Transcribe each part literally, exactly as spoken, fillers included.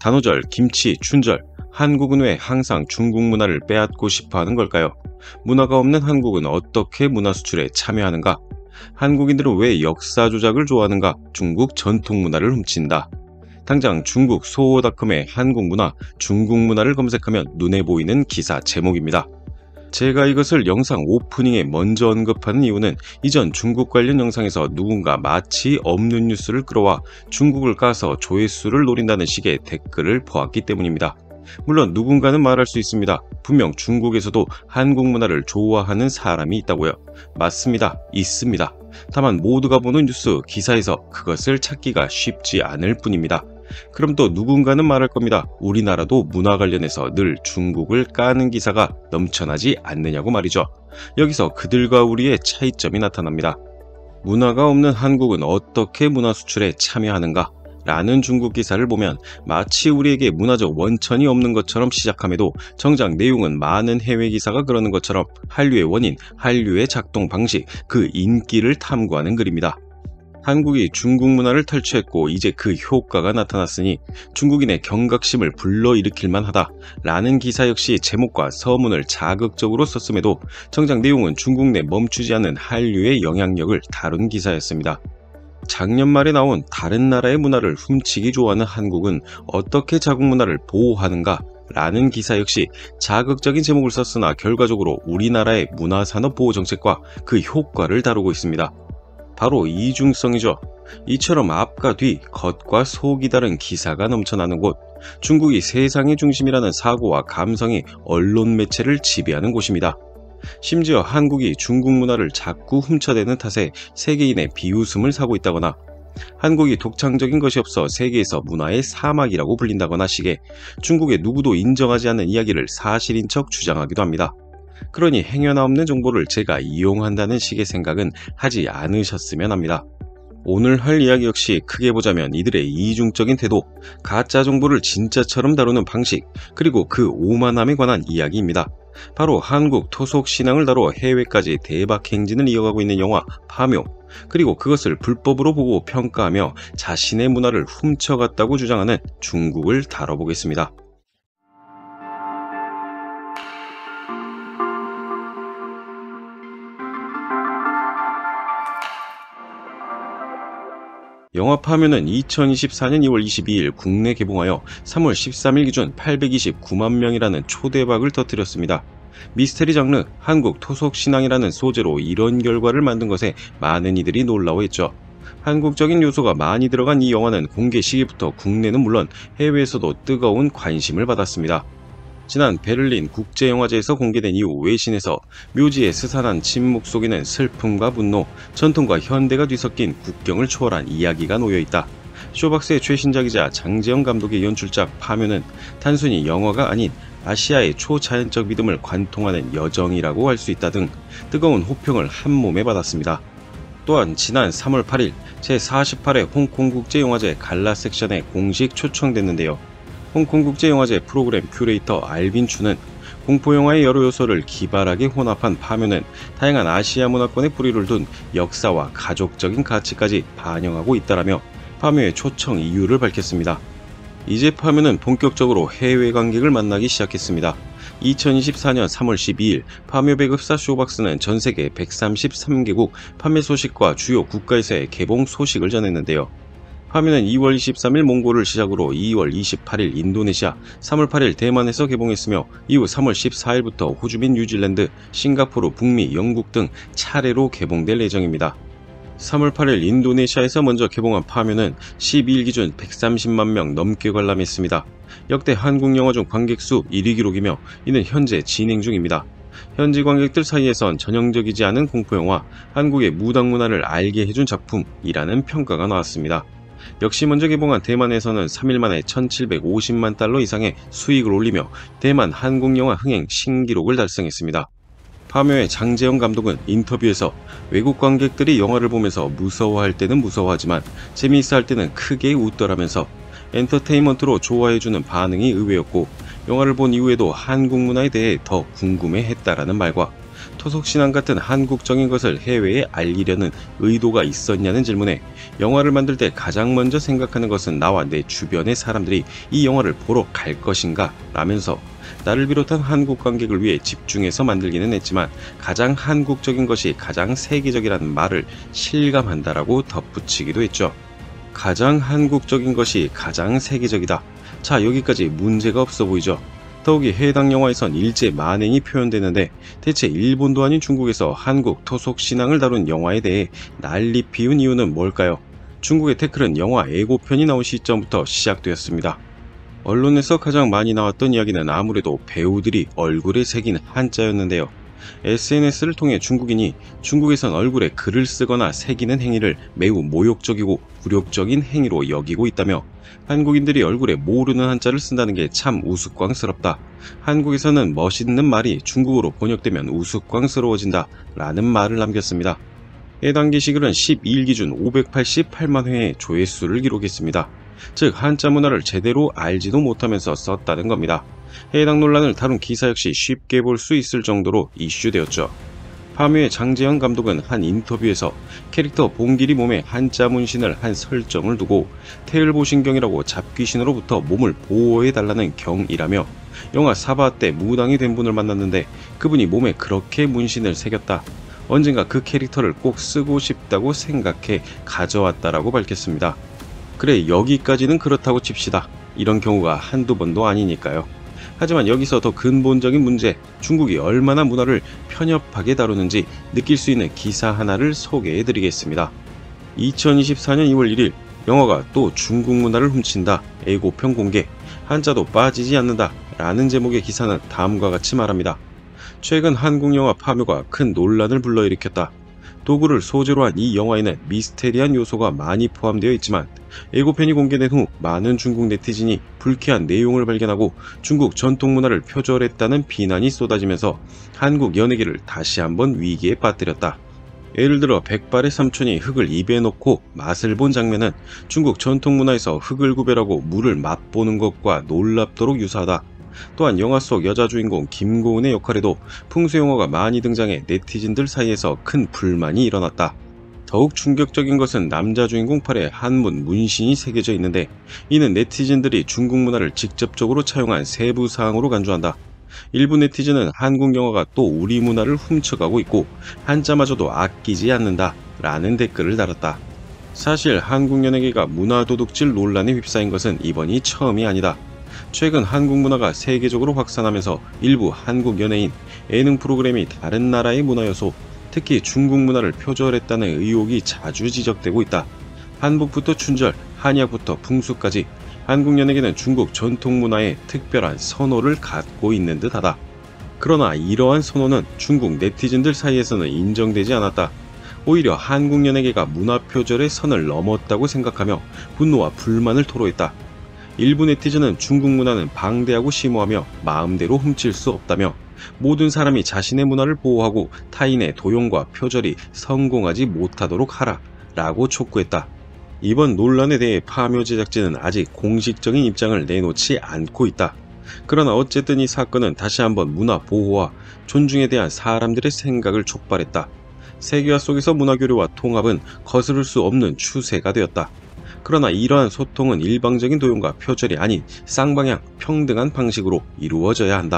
단오절, 김치, 춘절, 한국은 왜 항상 중국 문화를 빼앗고 싶어 하는 걸까요? 문화가 없는 한국은 어떻게 문화 수출에 참여하는가? 한국인들은 왜 역사 조작을 좋아하는가? 중국 전통 문화를 훔친다. 당장 중국 소호닷컴의 한국 문화, 중국 문화를 검색하면 눈에 보이는 기사 제목입니다. 제가 이것을 영상 오프닝에 먼저 언급하는 이유는 이전 중국 관련 영상에서 누군가 마치 없는 뉴스를 끌어와 중국을 까서 조회수를 노린다는 식의 댓글을 보았기 때문입니다. 물론 누군가는 말할 수 있습니다. 분명 중국에서도 한국 문화를 좋아하는 사람이 있다고요. 맞습니다. 있습니다. 다만 모두가 보는 뉴스 기사에서 그것을 찾기가 쉽지 않을 뿐입니다. 그럼 또 누군가는 말할 겁니다. 우리나라도 문화 관련해서 늘 중국을 까는 기사가 넘쳐나지 않느냐고 말이죠. 여기서 그들과 우리의 차이점이 나타납니다. 문화가 없는 한국은 어떻게 문화 수출에 참여하는가? 라는 중국 기사를 보면 마치 우리에게 문화적 원천이 없는 것처럼 시작함에도 정작 내용은 많은 해외 기사가 그러는 것처럼 한류의 원인, 한류의 작동 방식, 그 인기를 탐구하는 글입니다. 한국이 중국 문화를 탈취했고 이제 그 효과가 나타났으니 중국인의 경각심을 불러일으킬만 하다 라는 기사 역시 제목과 서문을 자극적으로 썼음에도 정작 내용은 중국 내 멈추지 않는 한류의 영향력을 다룬 기사였습니다. 작년 말에 나온 다른 나라의 문화를 훔치기 좋아하는 한국은 어떻게 자국 문화를 보호하는가? 라는 기사 역시 자극적인 제목을 썼으나 결과적으로 우리나라의 문화산업보호정책과 그 효과를 다루고 있습니다. 바로 이중성이죠. 이처럼 앞과 뒤, 겉과 속이 다른 기사가 넘쳐나는 곳, 중국이 세상의 중심이라는 사고와 감성이 언론 매체를 지배하는 곳입니다. 심지어 한국이 중국 문화를 자꾸 훔쳐대는 탓에 세계인의 비웃음을 사고 있다거나 한국이 독창적인 것이 없어 세계에서 문화의 사막이라고 불린다거나 식의 중국의 누구도 인정하지 않는 이야기를 사실인 척 주장하기도 합니다. 그러니 행여나 없는 정보를 제가 이용한다는 식의 생각은 하지 않으셨으면 합니다. 오늘 할 이야기 역시 크게 보자면 이들의 이중적인 태도, 가짜 정보를 진짜처럼 다루는 방식, 그리고 그 오만함에 관한 이야기입니다. 바로 한국 토속 신앙을 다뤄 해외까지 대박 행진을 이어가고 있는 영화 파묘, 그리고 그것을 불법으로 보고 평가하며 자신의 문화를 훔쳐갔다고 주장하는 중국을 다뤄보겠습니다. 영화 파묘는 이천이십사년 이월 이십이일 국내 개봉하여 삼월 십삼일 기준 팔백이십구만 명이라는 초대박을 터뜨렸습니다. 미스테리 장르, 한국 토속 신앙이라는 소재로 이런 결과를 만든 것에 많은 이들이 놀라워했죠. 한국적인 요소가 많이 들어간 이 영화는 공개 시기부터 국내는 물론 해외에서도 뜨거운 관심을 받았습니다. 지난 베를린 국제영화제에서 공개된 이후 외신에서 묘지의 스산한 침묵 속에는 슬픔과 분노, 전통과 현대가 뒤섞인 국경을 초월한 이야기가 놓여있다. 쇼박스의 최신작이자 장재영 감독의 연출작 파묘는 단순히 영화가 아닌 아시아의 초자연적 믿음을 관통하는 여정이라고 할 수 있다 등 뜨거운 호평을 한몸에 받았습니다. 또한 지난 삼월 팔일 제사십팔회 홍콩국제영화제 갈라 섹션에 공식 초청됐는데요. 홍콩국제영화제 프로그램 큐레이터 알빈 추는 공포영화의 여러 요소를 기발하게 혼합한 파묘는 다양한 아시아 문화권의 뿌리를 둔 역사와 가족적인 가치까지 반영하고 있다라며 파묘의 초청 이유를 밝혔습니다. 이제 파묘는 본격적으로 해외 관객을 만나기 시작했습니다. 이천이십사년 삼월 십이일 파묘 배급사 쇼박스는 전세계 백삼십삼 개국 판매 소식과 주요 국가에서의 개봉 소식을 전했는데요. 파묘는 이월 이십삼일 몽골을 시작으로 이월 이십팔일 인도네시아, 삼월 팔일 대만에서 개봉했으며 이후 삼월 십사일부터 호주 및 뉴질랜드, 싱가포르, 북미, 영국 등 차례로 개봉될 예정입니다. 삼월 팔일 인도네시아에서 먼저 개봉한 파묘는 십이일 기준 백삼십만 명 넘게 관람했습니다. 역대 한국 영화 중 관객 수 일 위 기록이며 이는 현재 진행 중입니다. 현지 관객들 사이에선 전형적이지 않은 공포영화, 한국의 무당 문화를 알게 해준 작품이라는 평가가 나왔습니다. 역시 먼저 개봉한 대만에서는 삼일 만에 천칠백오십만 달러 이상의 수익을 올리며 대만 한국 영화 흥행 신기록을 달성했습니다. 파묘의 장재영 감독은 인터뷰에서 외국 관객들이 영화를 보면서 무서워할 때는 무서워하지만 재미있어 할 때는 크게 웃더라면서 엔터테인먼트로 좋아해주는 반응이 의외였고 영화를 본 이후에도 한국 문화에 대해 더 궁금해했다라는 말과 토속신앙 같은 한국적인 것을 해외에 알리려는 의도가 있었냐는 질문에 영화를 만들 때 가장 먼저 생각하는 것은 나와 내 주변의 사람들이 이 영화를 보러 갈 것인가 라면서 나를 비롯한 한국 관객을 위해 집중해서 만들기는 했지만 가장 한국적인 것이 가장 세계적이라는 말을 실감한다라고 덧붙이기도 했죠. 가장 한국적인 것이 가장 세계적이다. 자, 여기까지 문제가 없어 보이죠. 더욱이 해당 영화에선 일제 만행이 표현되는데 대체 일본도 아닌 중국에서 한국 토속 신앙을 다룬 영화에 대해 난리 피운 이유는 뭘까요? 중국의 태클은 영화 예고편이 나온 시점부터 시작되었습니다. 언론에서 가장 많이 나왔던 이야기는 아무래도 배우들이 얼굴에 새긴 한자였는데요. 에스엔에스를 통해 중국인이 중국에선 얼굴에 글을 쓰거나 새기는 행위를 매우 모욕적이고 굴욕적인 행위로 여기고 있다며 한국인들이 얼굴에 모르는 한자를 쓴다는 게 참 우스꽝스럽다. 한국에서는 멋있는 말이 중국어로 번역되면 우스꽝스러워진다 라는 말을 남겼습니다. 해당 게시글은 십이 일 기준 오백팔십팔만 회의 조회수를 기록했습니다. 즉 한자 문화를 제대로 알지도 못하면서 썼다는 겁니다. 해당 논란을 다룬 기사 역시 쉽게 볼 수 있을 정도로 이슈되었죠. 파묘의 장재현 감독은 한 인터뷰에서 캐릭터 봉길이 몸에 한자 문신을 한 설정을 두고 태을보신경이라고 잡귀신으로부터 몸을 보호해달라는 경이라며 영화 사바 때 무당이 된 분을 만났는데 그분이 몸에 그렇게 문신을 새겼다. 언젠가 그 캐릭터를 꼭 쓰고 싶다고 생각해 가져왔다라고 밝혔습니다. 그래, 여기까지는 그렇다고 칩시다. 이런 경우가 한두 번도 아니니까요. 하지만 여기서 더 근본적인 문제, 중국이 얼마나 문화를 편협하게 다루는지 느낄 수 있는 기사 하나를 소개해드리겠습니다. 이천이십사년 이월 일일 영화가 또 중국 문화를 훔친다, 예고편 공개, 한자도 빠지지 않는다 라는 제목의 기사는 다음과 같이 말합니다. 최근 한국 영화 파묘가 큰 논란을 불러일으켰다. 도구를 소재로 한 이 영화에는 미스테리한 요소가 많이 포함되어 있지만 예고편이 공개된 후 많은 중국 네티즌이 불쾌한 내용을 발견하고 중국 전통 문화를 표절했다는 비난이 쏟아지면서 한국 연예계를 다시 한번 위기에 빠뜨렸다. 예를 들어 백발의 삼촌이 흙을 입에 넣고 맛을 본 장면은 중국 전통 문화에서 흙을 구별하고 물을 맛보는 것과 놀랍도록 유사하다. 또한 영화 속 여자 주인공 김고은의 역할에도 풍수용어가 많이 등장해 네티즌들 사이에서 큰 불만이 일어났다. 더욱 충격적인 것은 남자 주인공 팔에 한문 문신이 새겨져 있는데 이는 네티즌들이 중국 문화를 직접적으로 차용한 세부 사항으로 간주한다. 일부 네티즌은 한국 영화가 또 우리 문화를 훔쳐가고 있고 한자마저도 아끼지 않는다 라는 댓글을 달았다. 사실 한국 연예계가 문화도둑질 논란에 휩싸인 것은 이번이 처음이 아니다. 최근 한국 문화가 세계적으로 확산하면서 일부 한국 연예인, 예능 프로그램이 다른 나라의 문화 요소, 특히 중국 문화를 표절했다는 의혹이 자주 지적되고 있다. 한복부터 춘절, 한약부터 풍수까지 한국 연예계는 중국 전통 문화에 특별한 선호를 갖고 있는 듯하다. 그러나 이러한 선호는 중국 네티즌들 사이에서는 인정되지 않았다. 오히려 한국 연예계가 문화 표절의 선을 넘었다고 생각하며 분노와 불만을 토로했다. 일부 네티즌은 중국 문화는 방대하고 심오하며 마음대로 훔칠 수 없다며 모든 사람이 자신의 문화를 보호하고 타인의 도용과 표절이 성공하지 못하도록 하라 라고 촉구했다. 이번 논란에 대해 파묘 제작진은 아직 공식적인 입장을 내놓지 않고 있다. 그러나 어쨌든 이 사건은 다시 한번 문화 보호와 존중에 대한 사람들의 생각을 촉발했다. 세계화 속에서 문화교류와 통합은 거스를 수 없는 추세가 되었다. 그러나 이러한 소통은 일방적인 도용과 표절이 아닌 쌍방향 평등한 방식으로 이루어져야 한다.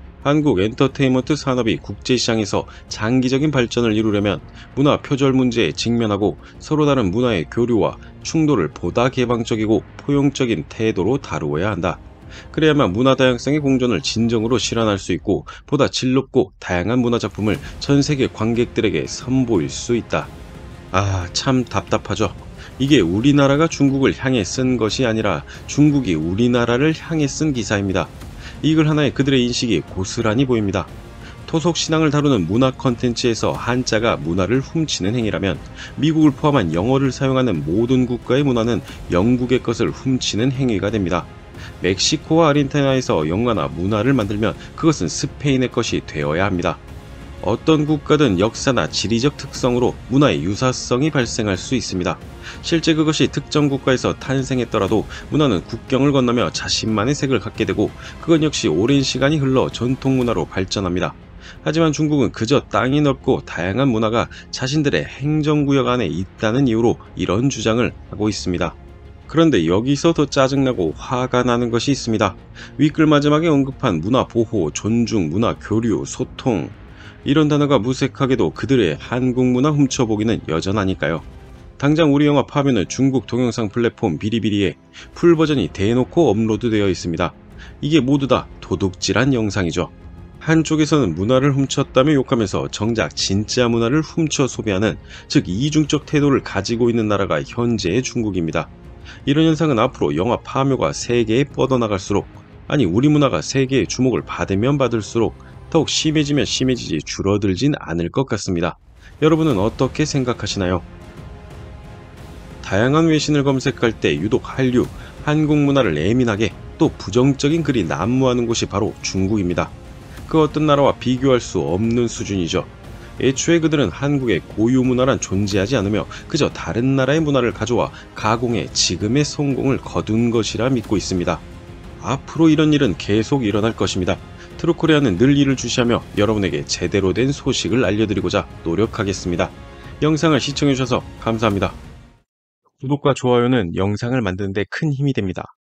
한국 엔터테인먼트 산업이 국제시장에서 장기적인 발전을 이루려면 문화 표절 문제에 직면하고 서로 다른 문화의 교류와 충돌을 보다 개방적이고 포용적인 태도로 다루어야 한다. 그래야만 문화 다양성의 공존을 진정으로 실현할 수 있고 보다 질롭고 다양한 문화작품을 전 세계 관객들에게 선보일 수 있다. 아, 참 답답하죠. 이게 우리나라가 중국을 향해 쓴 것이 아니라 중국이 우리나라를 향해 쓴 기사입니다. 이 글 하나에 그들의 인식이 고스란히 보입니다. 토속 신앙을 다루는 문화 컨텐츠에서 한자가 문화를 훔치는 행위라면 미국을 포함한 영어를 사용하는 모든 국가의 문화는 영국의 것을 훔치는 행위가 됩니다. 멕시코와 아르헨티나에서 영화나 문화를 만들면 그것은 스페인의 것이 되어야 합니다. 어떤 국가든 역사나 지리적 특성으로 문화의 유사성이 발생할 수 있습니다. 실제 그것이 특정 국가에서 탄생했더라도 문화는 국경을 건너며 자신만의 색을 갖게 되고 그건 역시 오랜 시간이 흘러 전통 문화로 발전합니다. 하지만 중국은 그저 땅이 넓고 다양한 문화가 자신들의 행정구역 안에 있다는 이유로 이런 주장을 하고 있습니다. 그런데 여기서 더 짜증나고 화가 나는 것이 있습니다. 윗글 마지막에 언급한 문화 보호, 존중, 문화 교류, 소통, 이런 단어가 무색하게도 그들의 한국 문화 훔쳐보기는 여전하니까요. 당장 우리 영화 파묘는 중국 동영상 플랫폼 비리비리에 풀 버전이 대놓고 업로드되어 있습니다. 이게 모두 다 도둑질한 영상이죠. 한쪽에서는 문화를 훔쳤다며 욕하면서 정작 진짜 문화를 훔쳐 소비하는, 즉 이중적 태도를 가지고 있는 나라가 현재의 중국입니다. 이런 현상은 앞으로 영화 파묘가 세계에 뻗어나갈수록, 아니 우리 문화가 세계의 주목을 받으면 받을수록 더욱 심해지면 심해지지 줄어들진 않을 것 같습니다. 여러분은 어떻게 생각하시나요? 다양한 외신을 검색할 때 유독 한류, 한국 문화를 예민하게 또 부정적인 글이 난무하는 곳이 바로 중국입니다. 그 어떤 나라와 비교할 수 없는 수준이죠. 애초에 그들은 한국의 고유 문화란 존재하지 않으며 그저 다른 나라의 문화를 가져와 가공해 지금의 성공을 거둔 것이라 믿고 있습니다. 앞으로 이런 일은 계속 일어날 것입니다. 트루코리아는 늘 이를 주시하며 여러분에게 제대로 된 소식을 알려드리고자 노력하겠습니다. 영상을 시청해주셔서 감사합니다. 구독과 좋아요는 영상을 만드는 데 큰 힘이 됩니다.